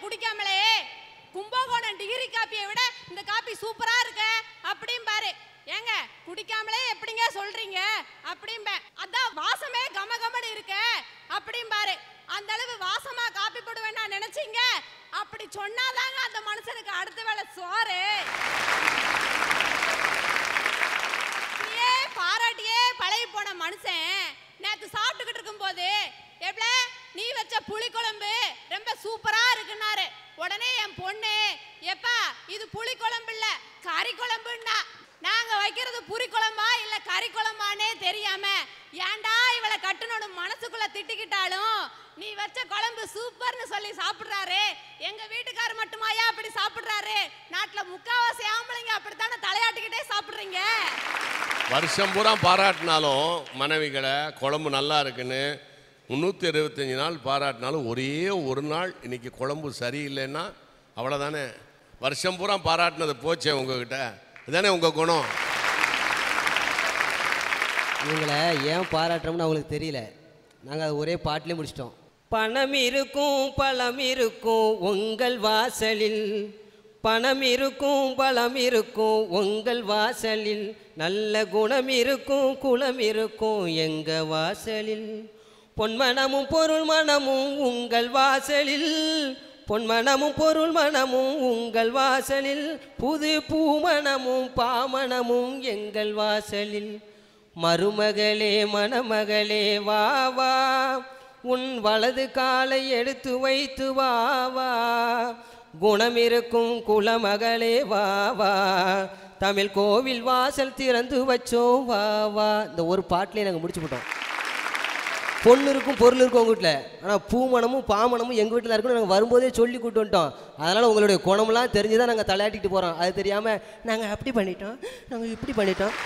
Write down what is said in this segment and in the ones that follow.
குடிக்காமலே Kumbakonam degree காப்பியை விட இந்த காப்பி சூப்பரா இருக்கு அப்படிம்பாரு. ஏங்க குடிக்காமலே எப்படிங்க சொல்றீங்க அப்படிம்ப. அதான் வாசமே கமகமன்னு இருக்கு அப்படிம்பாரு. அந்த அளவு வாசமா காப்பி போடுவேன்னா நினைச்சீங்க? அப்படி சொன்னாதாங்க அந்த மனுஷனுக்கு அடுத்த வேளை சோறு. பாராட்டியே பழகி போன மனுஷன் நேத்து சாப்பிட்டுக்கிட்டு இருக்கும் போது எப்பல நீ வச்ச புளிக்குழம்பு ரொம்ப சூப்பரா இருக்குன்னாரு. உடனே என் பொண்ணு எப்பா இது புளிக்குழம்பு இல்ல கறி குழம்புன்னா. நாங்க வைக்கிறது புரி குழம்பா இல்ல கறி குழம்பானே தெரியாம ஏன்டா இவளை கட்டணும்னு மனசுக்குள்ள திட்டிக்கிட்டாலும் நீ வச்ச குழம்பு சூப்பர்னு சொல்லி சாப்பிடுறாரு. எங்க வீட்டுக்காரர் மட்டுமாயா அப்படி சாப்பிடுறாரு? நாட்டுல முக்காவாசி ஆம்பளைங்க அப்படித்தானே தலையாட்டிக்கிட்டே சாப்பிடுறீங்க. வருஷம் பூரா பாராட்டினாலும் மனைவிகளை குழம்பு நல்லா இருக்குன்னு 365 நாள் பாராட்டினாலும் ஒரே ஒரு நாள் இன்னைக்கு குழம்பு சரியில்லைன்னா அவ்வளோதானே. வருஷம் பூரா பாராட்டினது போச்சே உங்ககிட்ட. இதுதானே உங்கள் குணம். இவங்களை ஏன் பாராட்டுறோம்னு அவங்களுக்கு தெரியல. நாங்கள் அது ஒரே பாட்டிலே முடிச்சிட்டோம். பணம் இருக்கும் பழம் இருக்கும் உங்கள் வாசலில், பணம் இருக்கும் பலம் இருக்கும் உங்கள் வாசலில், நல்ல குணம் இருக்கும் குலம் இருக்கும் எங்க வாசலில், பொன்மனமும் பொருள் மனமும் உங்கள் வாசலில், பொன்மனமும் பொருள் மனமும் உங்கள் வாசலில், புது பூமணமும் பாமணமும் எங்கள் வாசலில், மருமகளே மணமகளே வா வா, உன் வலது காலை எடுத்து வைத்து வா வா, குணம் இருக்கும் குலமகளே வா வா, தமிழ் கோவில் வாசல் திறந்து வச்சோம் வா வா. இந்த ஒரு பாட்டிலே நாங்கள் முடிச்சு போட்டோம். பொண்ணு இருக்கும் பொருள் இருக்கும் உங்கள் வீட்டில், ஆனால் பூமணமும் பாமணமும் எங்கள் வீட்டில் இருக்குன்னு நாங்கள் வரும்போதே சொல்லி கூட்டு வந்துட்டோம். அதனால் உங்களுடைய குணமெல்லாம் தெரிஞ்சு தான் நாங்கள் தலையாட்டிட்டு போகிறோம். அது தெரியாமல் நாங்கள் அப்படி பண்ணிட்டோம் நாங்கள் இப்படி பண்ணிட்டோம்.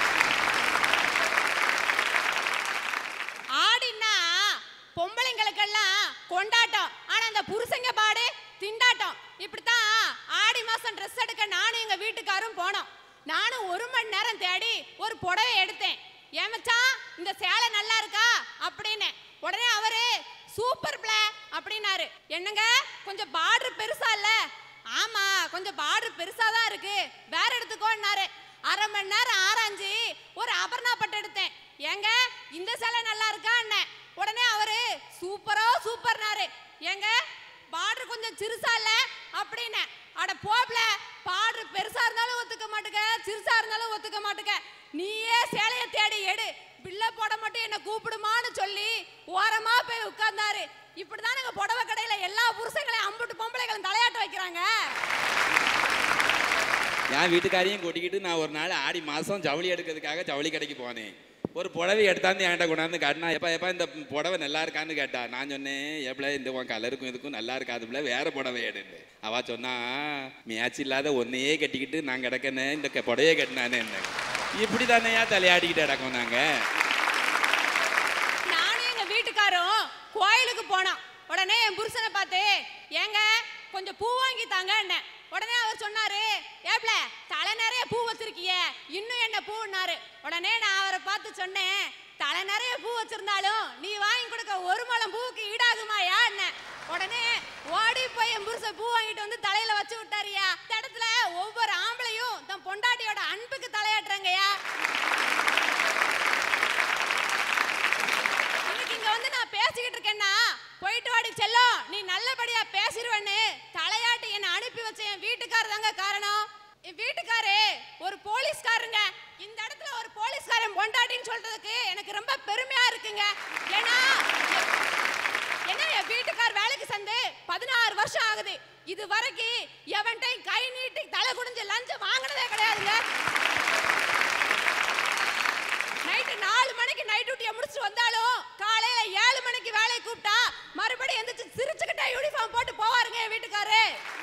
ஆடினா பொம்பளைங்களுக்கெல்லாம் கொண்டாட்டம், ஆனால் அந்த புருஷங்க பாடு திண்டாட்டம். இப்படித்தான் ஆடி மாதம் ட்ரெஸ் எடுக்க நானும் எங்கள் வீட்டுக்காரும் போனோம். நானும் 1 மணி நேரம் தேடி ஒரு புடவை எடுத்தேன். ஏமச்சா இந்த சேலை நல்லா இருக்கா அப்படின்னு. உடனே அவரு சூப்பர் பிளே அப்படின்னாரு. என்னங்க கொஞ்சம் பார்டர் பெருசா இல்ல? ஆமா கொஞ்சம் பார்டர் பெருசா தான் இருக்கு, வேற எடுத்துக்கோன்னாரு. 1/2 மணி நேரம் ஆராய்ஞ்சு ஒரு அபர்ணா பட்டு எடுத்தேன். ஏங்க இந்த சேலை நல்லா இருக்கா என்ன? உடனே அவரு சூப்பரோ சூப்பர்னாரு. ஏங்க பார்டர் கொஞ்சம் சிறுசா இல்ல அப்படின்னு. அட போப்ல, பார்டர் பெருசா இருந்தாலும் ஒத்துக்க மாட்டுக்க, சிறுசா இருந்தாலும் ஒத்துக்க மாட்டுக்க, நீயே சேலையை தேடி எடு, பில்ல போட மட்டும் என்ன கூப்பிடுமான்னு சொல்லி ஓரமா போய் உட்கார்ந்தாரு. இப்படிதான் நாங்க புடவை கடையில எல்லா புருஷங்களையும் அம்புட்டு பொம்பளைகளும் தலையாட்ட வைக்கிறாங்க. என் வீட்டுக்காரையும் கூட்டிக்கிட்டு நான் ஒரு நாள் ஆடி மாதம் ஜவுளி எடுக்கிறதுக்காக ஜவுளி கடைக்கு போனேன். ஒரு புடவை எடுத்தாந்து என்கிட்ட கொண்டாந்து காட்டினா, எப்பா இந்த புடவை நல்லா இருக்கான்னு கேட்டா. நான் சொன்னேன், எப்பல இந்த உன் கலருக்கும் இதுக்கும் நல்லா இருக்காதுல, வேற புடவை எடுன்னு. அவ சொன்னா, மேட்ச் இல்லாத ஒன்னையே கட்டிக்கிட்டு நான் கிடக்கனே இந்த புடவையே கட்டினானே. இப்படி தானேயா தலையாடிக்கிட்டு கிடக்கும். நானும் எங்க வீட்டுக்காரும் கோயிலுக்கு போனோம். உடனே என் புருஷனை பார்த்து, ஏங்க கொஞ்சம் பூ வாங்கி தாங்க என்ன. உடனே அவர் சொன்னாரு, ஏப்ல தலை நிறைய பூ வச்சிருக்கிய, இன்னும் என்ன பூன்னாரு. உடனே நான் அவரை பார்த்து சொன்னேன், தலை நிறைய பூ வச்சிருந்தாலும் நீ வாங்கி கொடுக்க 1 முழம் பூவுக்கு ஈடாகுமாயா என்ன. உடனே ஓடி போய் என் புருஷன் பூ வாங்கிட்டு வந்து தலையில வச்சு விட்டாரியா. இந்த இடத்துல ஒவ்வொரு ஆம்பளையும் தன் பொண்டாட்டியோட அன்புக்கு தலையாட்டுறங்கய்யா. இன்னைக்கு இங்க வந்து நான் பேசிக்கிட்டு இருக்கேன்னா, போயிட்டு வாடி செல்லம் நீ நல்லபடியா பேசிடுவேன்னு தலையாட்டி என்ன அனுப்பி வச்ச என் வீட்டுக்காரர் தாங்க காரணம். என் வீட்டுக்காரு ஒரு போலீஸ்காரங்க. இந்த இடத்துல ஒரு போலீஸ்காரன் பொண்டாட்டின்னு சொல்றதுக்கு எனக்கு ரொம்ப பெருமையா இருக்குங்க. ஏன்னா என் வீட்டுக்கார் வேலைக்கு சேர்ந்து 16 வருஷம் ஆகுது. இது வரைக்கும் எவன்டையும் கை நீட்டி தலை குடிஞ்சு லஞ்சம் வாங்கினதே கிடையாதுங்க. நைட்டு 4 மணிக்கு நைட் டியூட்டியை முடிச்சுட்டு வந்தாலும் காலையில 7 மணிக்கு வேலையை கூப்பிட்டா மறுபடியும் எந்திரிச்சு சிரிச்சுக்கிட்டே யூனிஃபார்ம் போட்டு போவாருங்க என் வீட்டுக்காரு.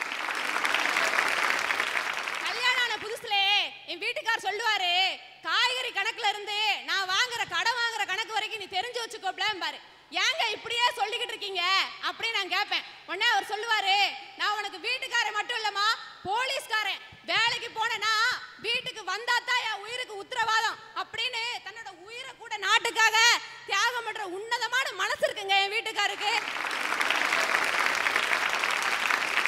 கல்யாணம் ஆன புதுசுல என் வீட்டுக்கார் சொல்லுவாரு, காய்கறி கணக்குல இருந்து நான் கடன் வாங்குற கணக்கு வரைக்கும் நீ தெரிஞ்சு வச்சுக்கோப்லாம் பாரு. ஏங்க இப்படியே சொல்லிக்கிட்டு இருக்கீங்க அப்படின்னு நான் கேட்பேன். உடனே அவர் சொல்லுவாரு, நான் உனக்கு வீட்டுக்காரன் மட்டும் இல்லம்மா போலீஸ்காரன். வேலைக்கு போனேன்னா வீட்டுக்கு வந்தா தான் என் உயிருக்கு உத்தரவாதம் அப்படின்னு தன்னோட உயிரை கூட நாட்டுக்காக தியாகம் பண்ற உன்னதமான மனசு இருக்குங்க என் வீட்டுக்காருக்கு.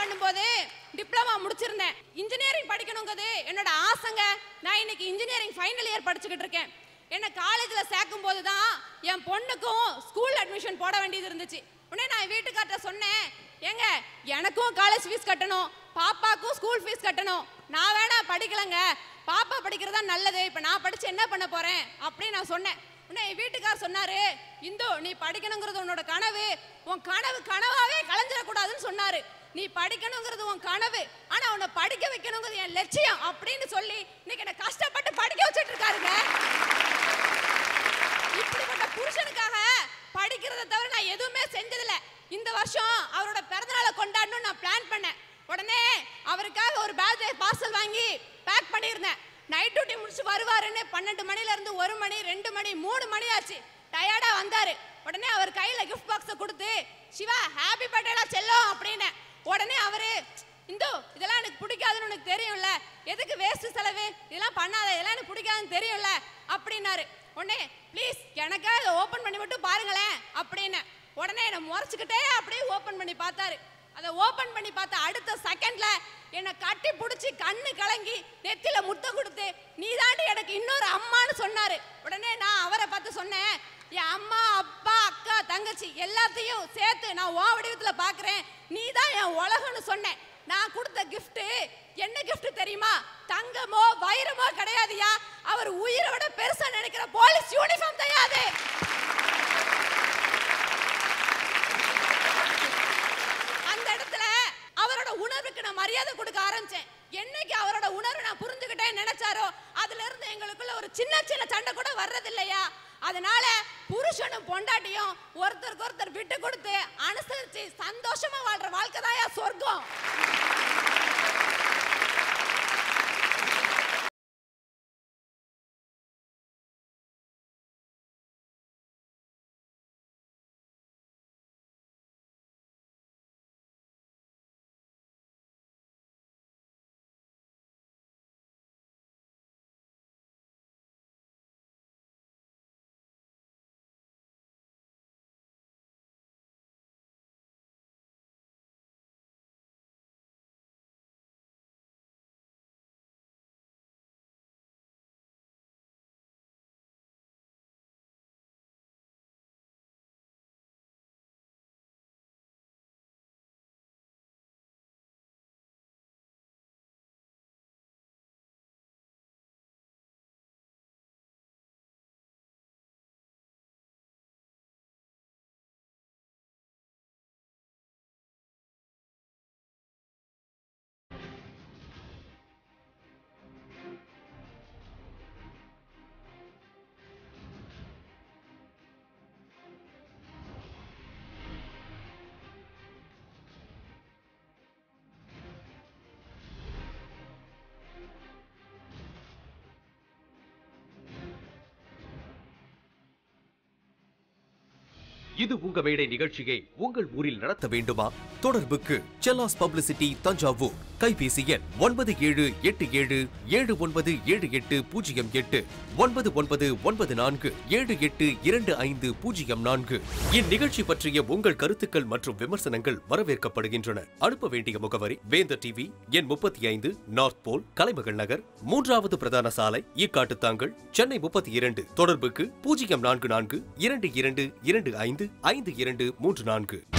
பண்ணும்போது டிப்ளமா முடிச்சிருந்தேன். இன்ஜினியரிங் படிக்கணுங்கிறது என்னோட ஆசைங்க. நான் இன்னைக்கு இன்ஜினியரிங் ஃபைனல் இயர் படிச்சுக்கிட்டு இருக்கேன். என்ன காலேஜில் சேர்க்கும் போது தான் என் பொண்ணுக்கும் ஸ்கூல் அட்மிஷன் போட வேண்டியது இருந்துச்சு. உடனே நான் வீட்டுக்கார்ட்ட சொன்னேன், ஏங்க எனக்கும் காலேஜ் ஃபீஸ் கட்டணும், பாப்பாக்கும் ஸ்கூல் ஃபீஸ் கட்டணும், நான் வேணா படிக்கலங்க, பாப்பா படிக்கிறதா நல்லது, இப்போ நான் படித்து என்ன பண்ண போகிறேன் அப்படின்னு நான் சொன்னேன். உடனே என் வீட்டுக்கார் சொன்னார், இந்து நீ படிக்கணுங்கிறது உன்னோட கனவு, உன் கனவு கனவாகவே கலைஞ்சிடக்கூடாதுன்னு சொன்னார். நீ படிக்கணுங்கிறது உன் கனவு, ஆனால் உன்னை படிக்க வைக்கணுங்கிறது என் லட்சியம் அப்படின்னு சொல்லி இன்னைக்கு என்னை கஷ்டப்பட்டு படிக்க வச்சுட்டு இருக்காருங்க. இப்படிப்பட்ட புருஷனுக்காக படிக்கிறத தவிர நான் எதுவுமே செஞ்சதில்ல. இந்த வருஷம் அவரோட பிறந்தநாளை கொண்டாடணும்னு நான் பிளான் பண்ணேன். உடனே அவருக்காக ஒரு பர்த்டே பார்சல் வாங்கி பேக் பண்ணியிருந்தேன். நைட் டியூட்டி முடிச்சு வருவாருன்னு 12 மணிலேருந்து 1 மணி 2 மணி 3 மணி ஆச்சு. டயர்டா வந்தாரு. உடனே அவர் கையில கிஃப்ட் பாக்ஸை கொடுத்து, சிவா ஹாப்பி பர்த்டேடா செல்லம் அப்படின்னு. உடனே அவரு, இந்து இதெல்லாம் எனக்கு பிடிக்காதுன்னு உனக்கு தெரியும்ல, எதுக்கு வேஸ்ட் செலவு, இதெல்லாம் பண்ணாத, இதெல்லாம் எனக்கு பிடிக்காதுன்னு தெரியும்ல அப்படின்னாரு. உடனே ப்ளீஸ் எனக்காக அதை ஓப்பன் பண்ணி மட்டும் பாருங்களேன் அப்படின்னு. உடனே என்னை முறைச்சிக்கிட்டே அப்படியே ஓப்பன் பண்ணி பார்த்தாரு. அதை ஓப்பன் பண்ணி பார்த்த அடுத்த செகண்ட்ல என்னை கட்டி பிடிச்சி கண்ணு கலங்கி நெத்தில முத்தம் கொடுத்து, நீ தாண்டி எனக்கு இன்னொரு அம்மான்னு சொன்னாரு. உடனே நான் அவரை பார்த்து சொன்னேன், என் அம்மா அப்பா அக்கா தங்கச்சி எல்லாத்தையும் சேர்த்து நான் உன் வடிவத்தில் பார்க்குறேன், நீ தான் என் உலகம்னு சொன்னேன். நான் கொடுத்த கிஃப்ட் என்ன கிஃப்ட் தெரியுமா? தங்கமோ வைரமோ கிடையாதுயா, அவர் உயிரோட பெருசா நினைக்கிற போலீஸ் யூனிஃபார்ம் தயாது. அந்த இடத்துல அவரோட உணர்வுக்கு நான் மரியாதை கொடுக்க ஆரம்பிச்சேன். என்னைக்கு அவரோட உணர்வை நான் புரிஞ்சுக்கிட்டேன்னு நினைச்சாரோ அதுல இருந்து எங்களுக்குள்ள ஒரு சின்ன சின்ன சண்டை கூட வர்றது இல்லையா. அதனால புருஷனும் பொண்டாட்டியும் ஒருத்தருக்கு ஒருத்தர் விட்டு கொடுத்து அனுசரிச்சு சந்தோஷமா வாழ்ற வாழ்க்கை தாயா சொர்க்கம். இது உங்க மேடை நிகழ்ச்சியை உங்கள் ஊரில் நடத்த வேண்டுமா? தொடர்புக்கு செல்லாஸ் பப்ளிசிட்டி தஞ்சாவூர். கைபேசி எண் 9787797808 9994782504. இந்நிகழ்ச்சி பற்றிய உங்கள் கருத்துக்கள் மற்றும் விமர்சனங்கள் வரவேற்கப்படுகின்றன. அனுப்ப வேண்டிய முகவரி வேந்தர் டிவி, எண் 35, நார்த் போல், கலைமகள் நகர், 3வது பிரதான சாலை, ஈக்காட்டுத்தாங்கல், சென்னை 32. தொடர்புக்கு 044 2225 5234.